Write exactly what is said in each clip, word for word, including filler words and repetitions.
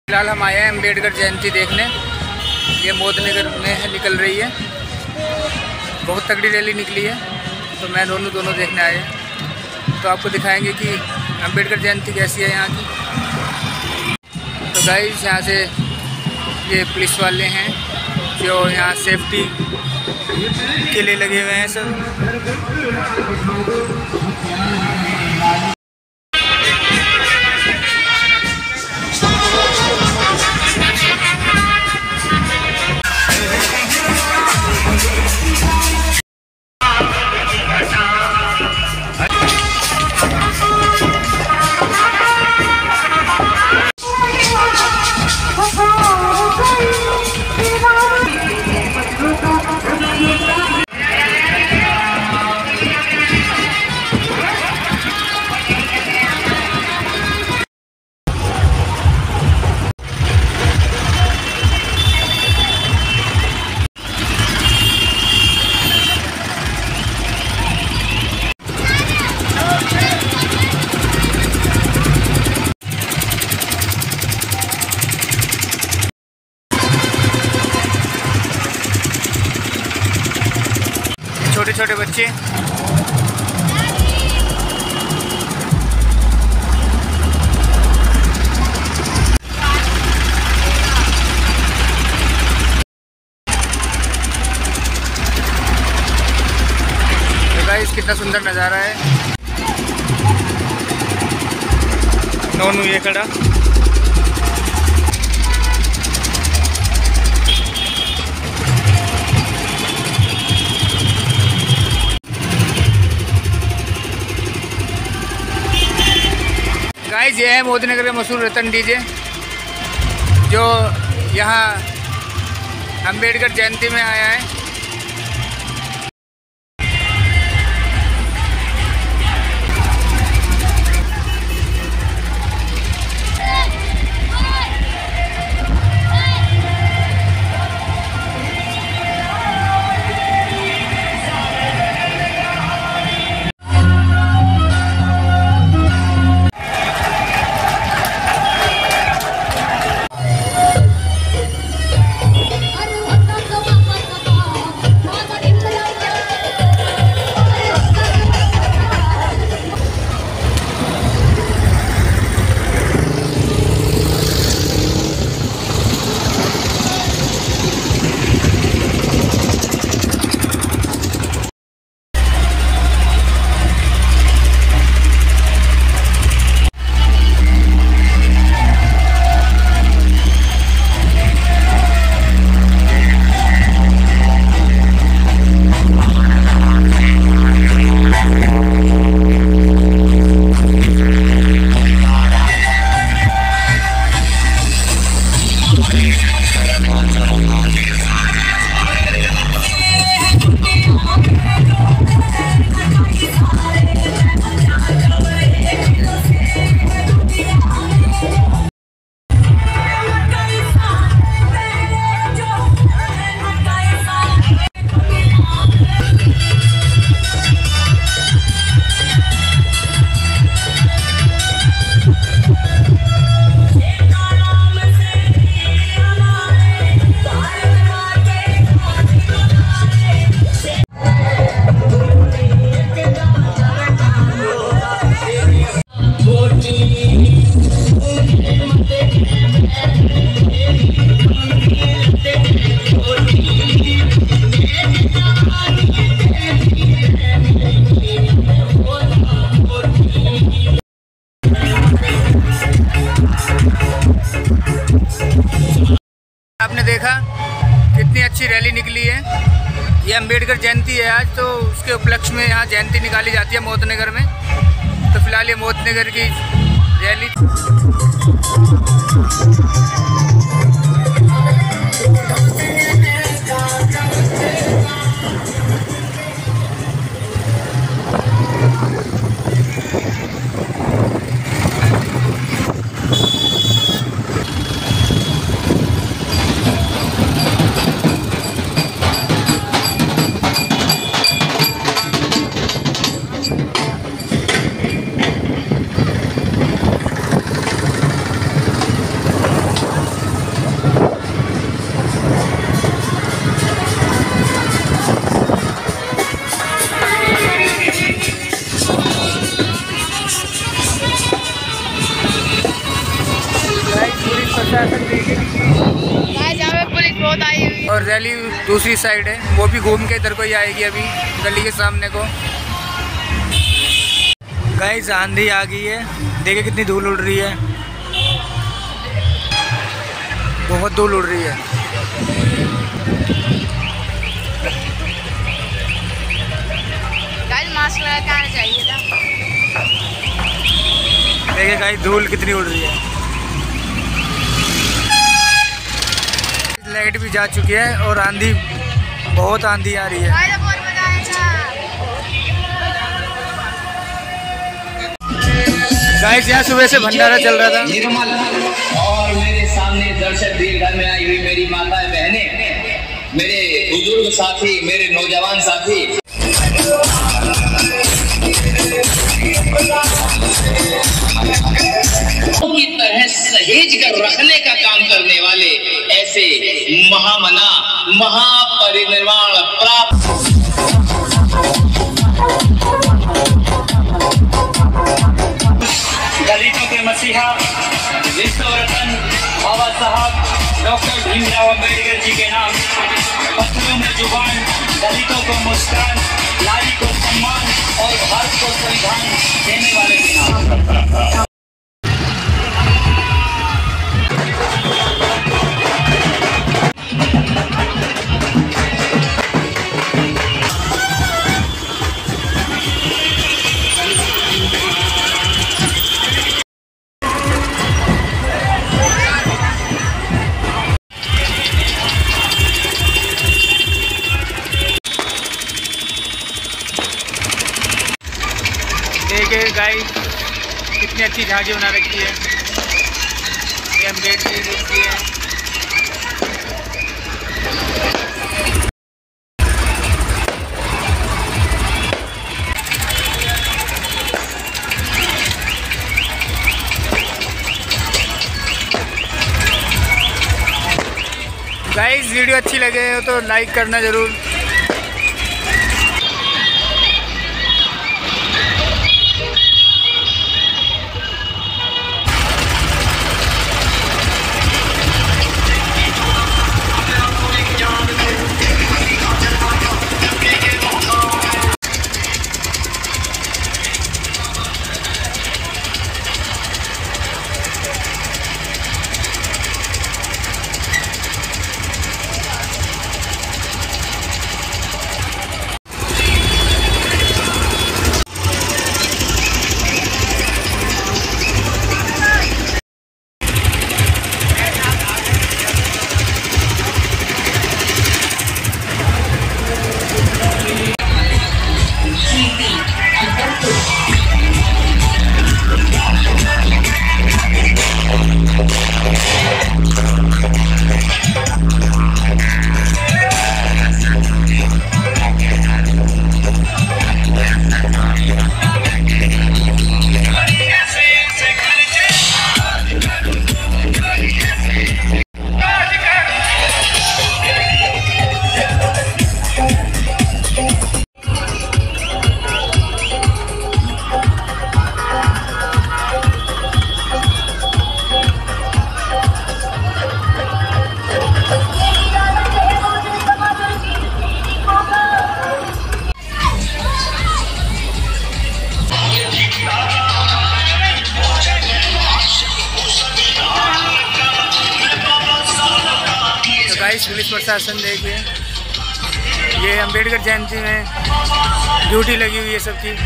फिलहाल हम आए हैं अम्बेडकर जयंती देखने। ये मोदनगर में निकल रही है, बहुत तगड़ी रैली निकली है। तो मैं दोनों दोनों देखने आए हैं, तो आपको दिखाएंगे कि अम्बेडकर जयंती कैसी है यहाँ की। तो गाइस यहाँ से ये पुलिस वाले हैं जो यहाँ सेफ्टी के लिए लगे हुए हैं सब। छोटे छोटे बच्चे गाइस कितना सुंदर नज़ारा है। नोनू ये खड़ा, गाइस ये है मोदीनगर का मशहूर रतन डीजे जो यहाँ अम्बेडकर जयंती में आया है। आपने देखा कितनी अच्छी रैली निकली है। ये अम्बेडकर जयंती है आज, तो उसके उपलक्ष्य में यहाँ जयंती निकाली जाती है मोदनगर में। तो फिलहाल ये मोदनगर की रैली रैली दूसरी साइड है, वो भी घूम के इधर को ही आएगी अभी गली के सामने को। गाइस आंधी आ गई है, देखिए कितनी धूल उड़ रही है, बहुत धूल उड़ रही है। गाइस मास्क लगा के आना चाहिए था। देखिए गाइस धूल कितनी उड़ रही है। लाइट भी जा चुकी है और आंधी, बहुत आंधी आ रही है। गाइस यहाँ सुबह से भंडारा चल रहा था। और मेरे सामने दर्शक दीर घर में आई हुई मेरी माताएं बहनें, मेरे बुजुर्ग साथी, मेरे नौजवान साथी, की तरह सहेज कर रखने का काम करने वाले ऐसे महामना महापरिनिर्वाण प्राप्त दलितों के मसीहा विश्व रत्न बाबा साहब डॉक्टर भीमराव अम्बेडकर जी के नाम, पत्थरों में जुबान, दलितों को मुस्कान, नारी को सम्मान और भारत को संविधान देने वाले के नाम। देखिए गाइस कितनी अच्छी झांकी बना रखी है, ये अम्बेडकर जी की है। गाइस वीडियो अच्छी लगे हो तो लाइक करना ज़रूर। गाइस पुलिस प्रशासन देखिए, ये अम्बेडकर जयंती में ड्यूटी लगी हुई है सबकी।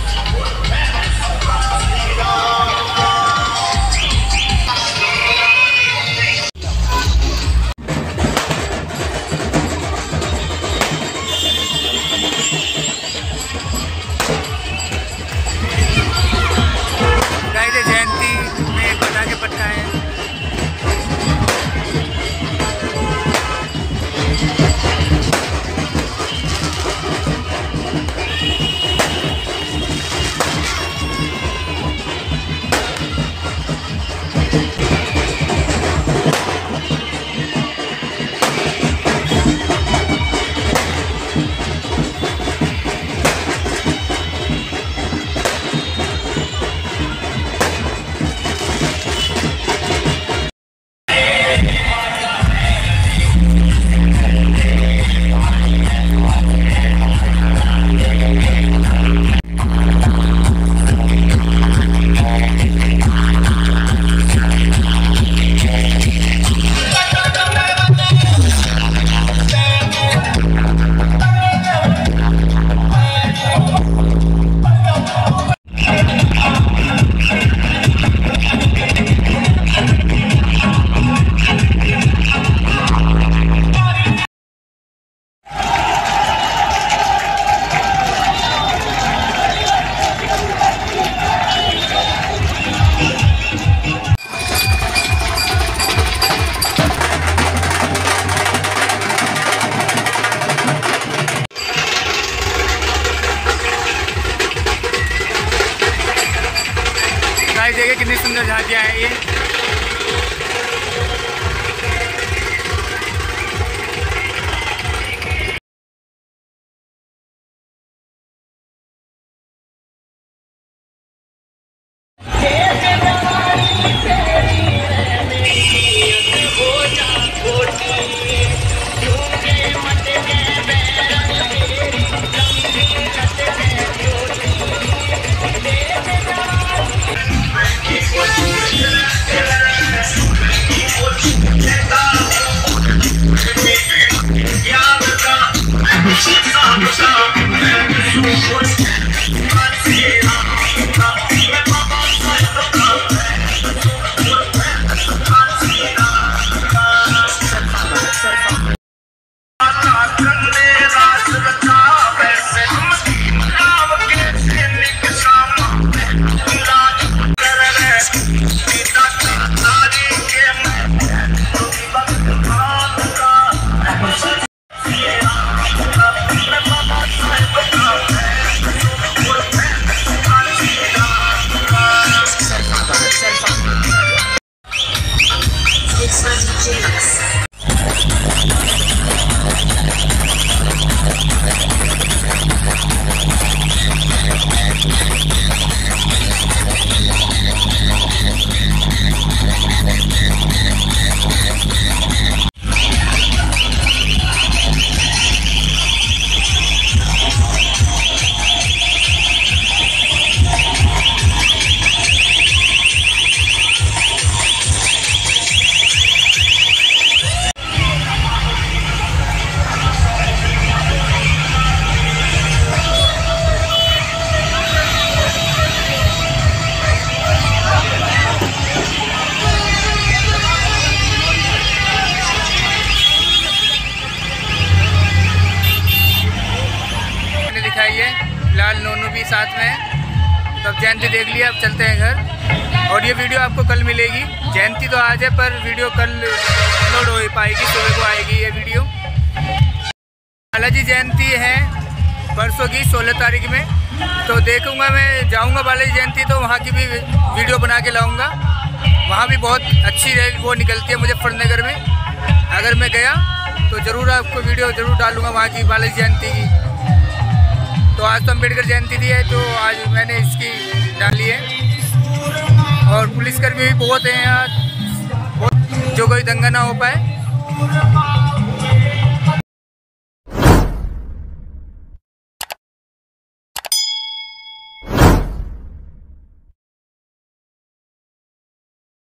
गाइस जयंती में पटाखे पटका है। गाइस देखिए कितनी सुंदर झांकियाँ हैं ये। फिलहाल नोनू भी साथ में है। तो अब जयंती देख लिया, अब चलते हैं घर। और ये वीडियो आपको कल मिलेगी। जयंती तो आज है पर वीडियो कल अपलोड हो पाएगी, सुबह को आएगी ये वीडियो। बालाजी जयंती है परसों की सोलह तारीख में, तो देखूंगा मैं, जाऊंगा बालाजी जयंती तो वहाँ की भी वीडियो बना के लाऊंगा। वहाँ भी बहुत अच्छी रैली वो निकलती है मुजफ्फरनगर में। अगर मैं गया तो ज़रूर आपको वीडियो ज़रूर डालूंगा वहाँ की बालाजी जयंती की। तो आज तो अम्बेडकर जयंती थी है, तो आज मैंने इसकी डाली है। और पुलिसकर्मी भी बहुत हैं यहाँ, बहुत, जो कोई दंगा ना हो पाए।